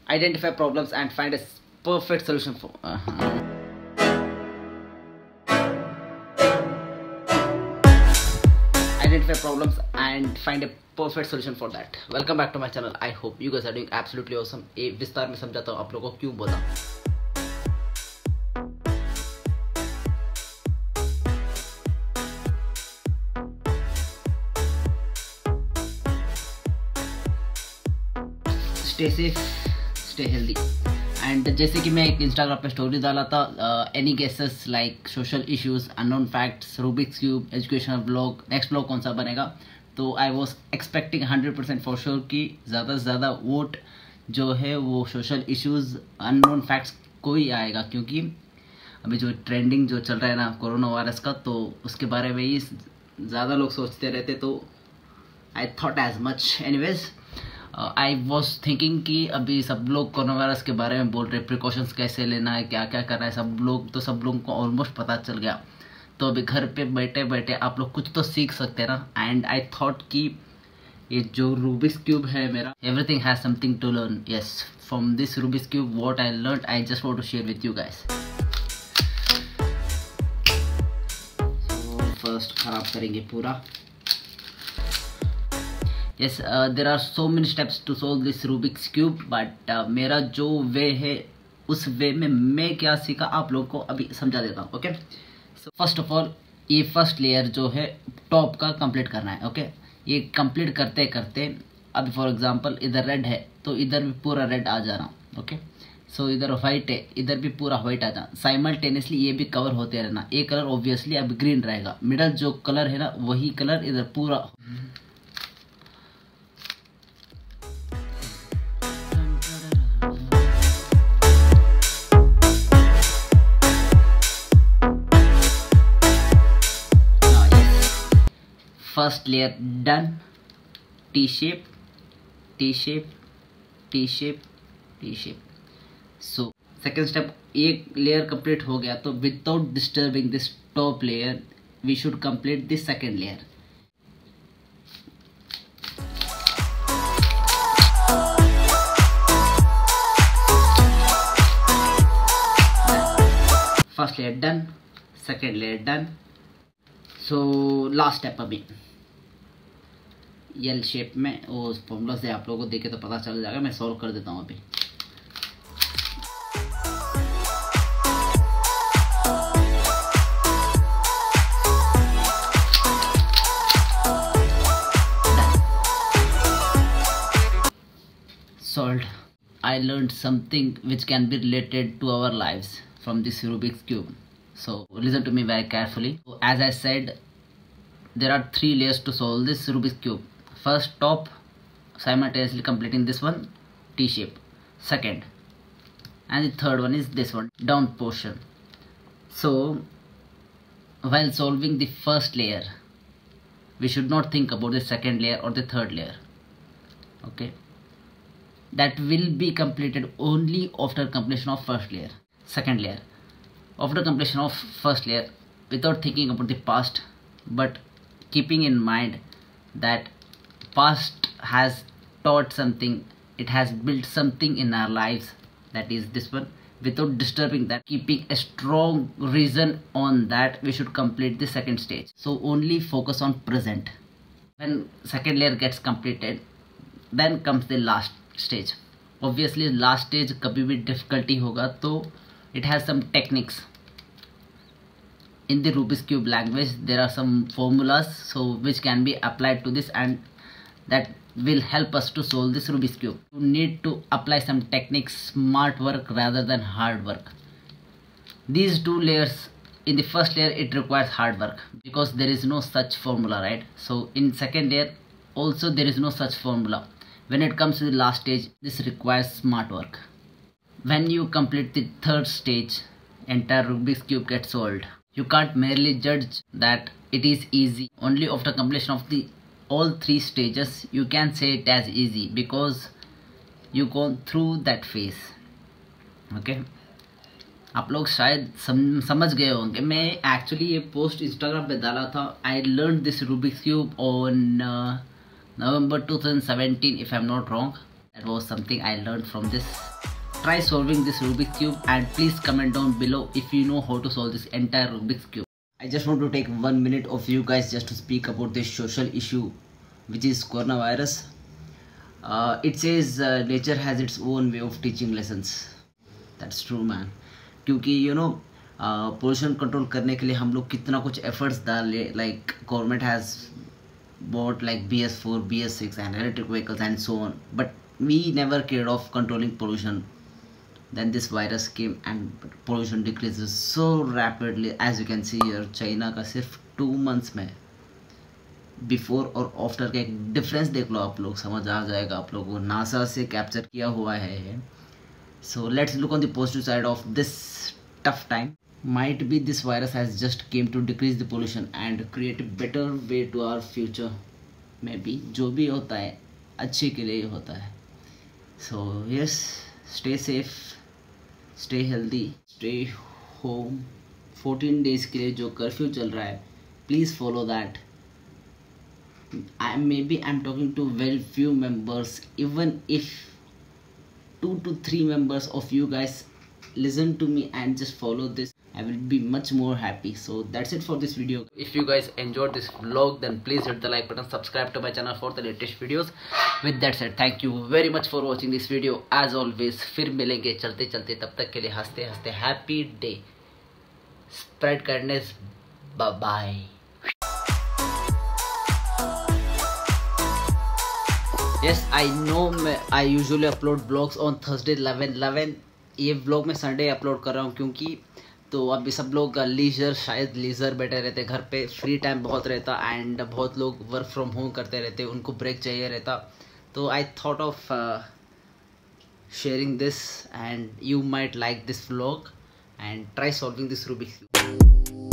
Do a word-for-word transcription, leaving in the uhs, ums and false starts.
Identify problems and find a perfect solution for. Uh-huh. Identify problems and find a perfect solution for that. Welcome back to my channel. I hope you guys are doing absolutely awesome. ये विस्तार में समझाता हूँ आप लोगों को क्यों बोला. Stay safe, stay healthy. And जैसे कि मैं एक इंस्टाग्राम पे स्टोरी डाला था, any guesses like social issues, unknown facts, Rubik's cube, educational blog, next blog कौन सा बनेगा. तो I was expecting hundred percent for sure कि ज़्यादा से ज़्यादा वोट जो है वो सोशल इश्यूज़, अननोन फैक्ट्स को ही आएगा, क्योंकि अभी जो ट्रेंडिंग जो चल रहा है ना कोरोना वायरस का, तो उसके बारे में ही ज़्यादा लोग सोचते रहते. तो I thought as much. Anyways, I was thinking कि अभी सब लोग कोरोना वायरस के बारे में बोल रहे, प्रिकॉशंस कैसे लेना है, क्या क्या करना है, सब लोग तो सब लोगों को ऑलमोस्ट पता चल गया. तो अभी घर पे बैठे बैठे आप लोग कुछ तो सीख सकते हैं ना. एंड आई थॉट कि ये जो रूबिक्स क्यूब है मेरा, everything has something to learn. Yes, from this Rubik's cube what I learn, I just want to share with you guys. First खराब करेंगे पूरा. Yes, uh, there are so many steps to solve this Rubik's cube, but uh, मेरा जो वे है उस वे में मैं क्या सीखा आप लोगों को अभी समझा देता हूँ. Okay, so first of all ये फर्स्ट लेयर जो है टॉप का कंप्लीट करना है. Okay okay? ये कंप्लीट करते करते अभी फॉर एग्जांपल इधर रेड है तो इधर भी पूरा रेड आ जाना. ओके, सो इधर वाइट है, इधर भी पूरा वाइट आ जाना. साइमल्टेनियसली ये भी कवर होते रहना. ये कलर ऑब्वियसली अब ग्रीन रहेगा, मिडल जो कलर है ना वही कलर इधर पूरा. First layer done. T shape, T shape, T shape, T shape. So second step, एक layer complete हो गया तो without disturbing this top layer we should complete this second layer. First layer done, second layer done. So last step अभी L shape में वो formula से आप लोगों को देखे तो पता चल जाएगा. मैं सॉल्व कर देता हूँ अभी. Solved. I learned something which can be related to our lives from this Rubik's cube. So listen to me very carefully. So, as I said, there are three layers to solve this Rubik's cube. First, top, simultaneously completing this one, T shape. Second, and the third one is this one, down portion. So while solving the first layer, we should not think about the second layer or the third layer. Okay, that will be completed only after completion of first layer. Second layer, after completion of first layer, without thinking about the past but keeping in mind that past has taught something, it has built something in our lives, that is this one. Without disturbing that, keeping a strong reason on that, we should complete the second stage. So only focus on present. When second layer gets completed, then comes the last stage. Obviously last stage कभी भी difficulty होगा तो it has some techniques. In the Rubik's cube language there are some formulas so which can be applied to this, and that will help us to solve this Rubik's cube. You need to apply some techniques, smart work rather than hard work. These two layers, in the first layer it requires hard work because there is no such formula, right? So in second layer also there is no such formula. When it comes to the last stage, this requires smart work. When you complete the third stage, entire Rubik's cube gets solved. You can't merely judge that it is easy. Only after completion of the all three stages you can say it as easy because you gone through that phase. Okay, आप लोग शायद सम, समझ गए होंगे. मैं actually ये post Instagram पे डाला था. I learn this Rubik's cube on November two thousand seventeen if I am not wrong. That was something I learned from this. Try solving this Rubik's Cube and please comment down below if you know how to solve this entire Rubik's Cube. I just want to take one minute of you guys just to speak about this social issue, which is coronavirus. Uh, it says uh, nature has its own way of teaching lessons. That's true, man. क्योंकि you know pollution uh, control करने के लिए हम लोग कितना कुछ efforts डाले. Like government has bought like B S four, B S six and electric vehicles and so on, but we never cared of controlling pollution. Then this virus came and pollution decreases so rapidly. As you can see here, China का सिर्फ two months में before और after का एक difference देख लो आप लोग, समझ आ जाएगा आप लोगों को. नासा से कैप्चर किया हुआ है. So let's look on the positive side of this tough time. Might be this virus has just came to decrease the pollution and create a better way to our future. Maybe जो भी होता है अच्छे के लिए होता है. So yes, stay safe, stay healthy, stay home. fourteen days के लिए जो कर्फ्यू चल रहा है, please follow that. I maybe I'm talking to very few members. Even if two to three members of you guys listen to me and just follow this, I will be much more happy. So that's it for this video. If you guys enjoyed this vlog, then please hit the like button, subscribe to my channel for the latest videos. With that said, thank you very much for watching this video. As always, फिर मिलेंगे चलते चलते. तब तक के लिए हंसते हंसते happy day. Spread kindness. Bye bye. Yes, I know I usually upload vlogs on Thursday eleven eleven. ये vlog मैं Sunday upload कर रहा हूँ क्योंकि तो अभी सब लोग लीजर शायद लीजर बैठे रहते घर पे, फ्री टाइम बहुत रहता एंड बहुत लोग वर्क फ्रॉम होम करते रहते, उनको ब्रेक चाहिए रहता. तो I thought of sharing this and you might like this vlog and try solving this Rubik's cube.